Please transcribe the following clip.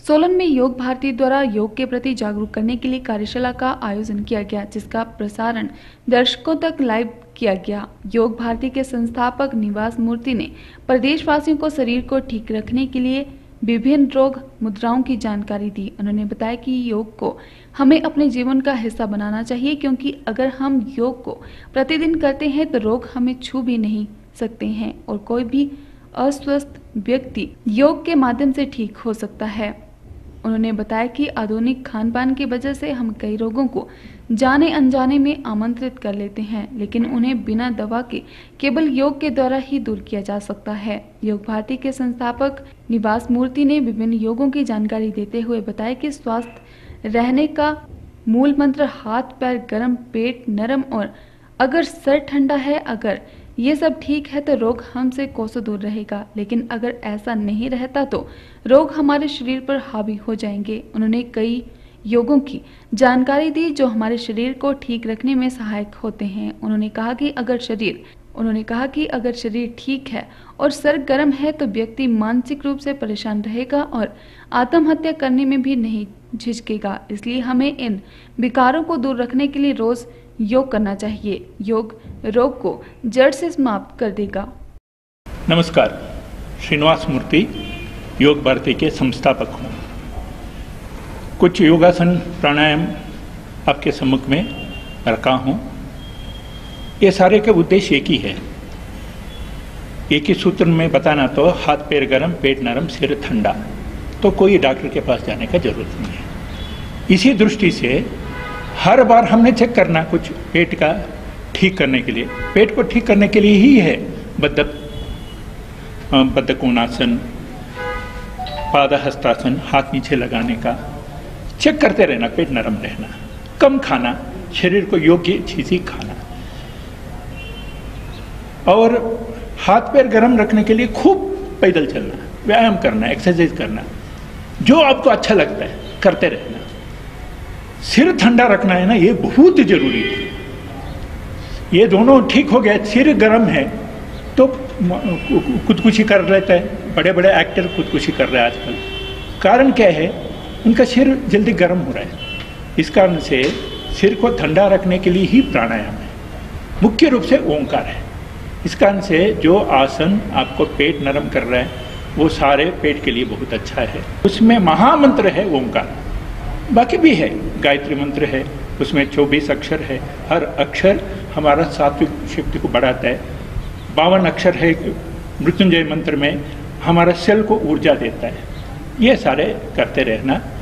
सोलन में योग भारती द्वारा योग के प्रति जागरूक करने के लिए कार्यशाला का आयोजन किया गया, जिसका प्रसारण दर्शकों तक लाइव किया गया। योग भारती के संस्थापक निवास मूर्ति ने प्रदेशवासियों को शरीर को ठीक रखने के लिए विभिन्न रोग मुद्राओं की जानकारी दी। उन्होंने बताया कि योग को हमें अपने जीवन का हिस्सा बनाना चाहिए, क्योंकि अगर हम योग को प्रतिदिन करते हैं तो रोग हमें छू भी नहीं सकते हैं और कोई भी अस्वस्थ व्यक्ति योग के माध्यम से ठीक हो सकता है। उन्होंने बताया कि आधुनिक खान पान की वजह से हम कई रोगों को जाने अनजाने में आमंत्रित कर लेते हैं, लेकिन उन्हें बिना दवा के केवल योग के द्वारा ही दूर किया जा सकता है। योग भारती के संस्थापक निवास मूर्ति ने विभिन्न योगों की जानकारी देते हुए बताया कि स्वस्थ रहने का मूल मंत्र हाथ पैर गर्म, पेट नरम और अगर सर ठंडा है, अगर ये सब ठीक है तो रोग हमसे कोसों दूर रहेगा, लेकिन अगर ऐसा नहीं रहता तो रोग हमारे शरीर पर हावी हो जाएंगे। उन्होंने कई योगों की जानकारी दी जो हमारे शरीर को ठीक रखने में सहायक होते हैं। उन्होंने कहा कि अगर शरीर ठीक है और सर गर्म है तो व्यक्ति मानसिक रूप से परेशान रहेगा और आत्महत्या करने में भी नहीं झिझकेगा। इसलिए हमें इन विकारों को दूर रखने के लिए रोज योग करना चाहिए। योग रोग को जड़ से समाप्त कर देगा। नमस्कार, श्रीनिवास मूर्ति योग भारती के संस्थापक हूँ। कुछ योगासन प्राणायाम आपके सम्मुख में रखा हूँ। ये सारे के उद्देश्य एक ही है, एक ही सूत्र में बताना तो हाथ पैर गर्म, पेट नरम, सिर ठंडा। तो कोई डॉक्टर के पास जाने का जरूरत नहीं है। इसी दृष्टि से हर बार हमने चेक करना कुछ पेट का ठीक करने के लिए, पेट को ठीक करने के लिए ही है बद्धकोणासन, पादहस्तासन, हाथ नीचे लगाने का चेक करते रहना, पेट नरम रहना, कम खाना, शरीर को योग्य चीज ही खाना और हाथ पैर गर्म रखने के लिए खूब पैदल चलना, व्यायाम करना, एक्सरसाइज करना, जो आपको अच्छा लगता है करते रहना। सिर ठंडा रखना है ना, ये बहुत जरूरी है। ये दोनों ठीक हो गए, सिर गर्म है तो खुदकुशी कर लेता है, बड़े बड़े एक्टर खुदकुशी कर रहे हैं आजकल। कारण क्या है? उनका सिर जल्दी गर्म हो रहा है। इस कारण से सिर को ठंडा रखने के लिए ही प्राणायाम है, मुख्य रूप से ओंकार है। इस कारण से जो आसन आपको पेट नरम कर रहा है वो सारे पेट के लिए बहुत अच्छा है। उसमें महामंत्र है ओंकार, बाकी भी है, गायत्री मंत्र है, उसमें 24 अक्षर है। हर अक्षर हमारा सात्विक शक्ति को बढ़ाता है। 52 अक्षर है मृत्युंजय मंत्र में, हमारा सेल को ऊर्जा देता है। ये सारे करते रहना